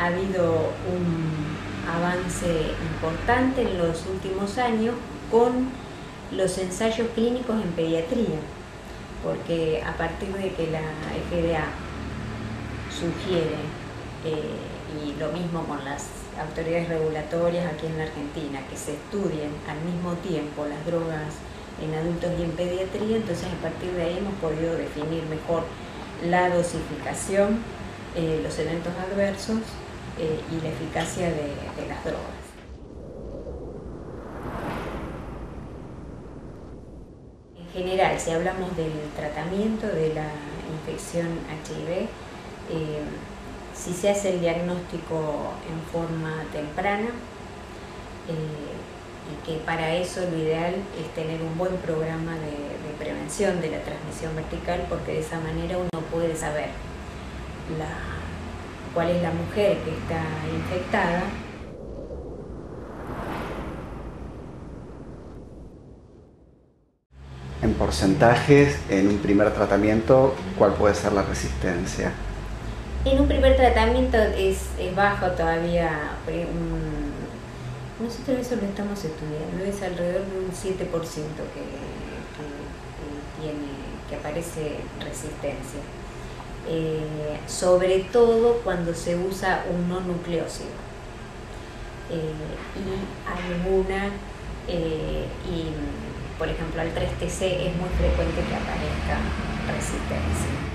ha habido un avance importante en los últimos años con los ensayos clínicos en pediatría, porque a partir de que la FDA sugiere, y lo mismo con las autoridades regulatorias aquí en la Argentina, que se estudien al mismo tiempo las drogas en adultos y en pediatría, entonces a partir de ahí hemos podido definir mejor la dosificación, los eventos adversos y la eficacia de las drogas. En general, si hablamos del tratamiento de la infección HIV, si se hace el diagnóstico en forma temprana, y que para eso lo ideal es tener un buen programa de prevención de la transmisión vertical, porque de esa manera uno puede saber cuál es la mujer que está infectada. En porcentajes, en un primer tratamiento, ¿cuál puede ser la resistencia? En un primer tratamiento es bajo todavía. Nosotros eso lo estamos estudiando, es alrededor de un 7% que aparece resistencia. Sobre todo cuando se usa un no nucleósido. Por ejemplo, al 3TC es muy frecuente que aparezca resistencia.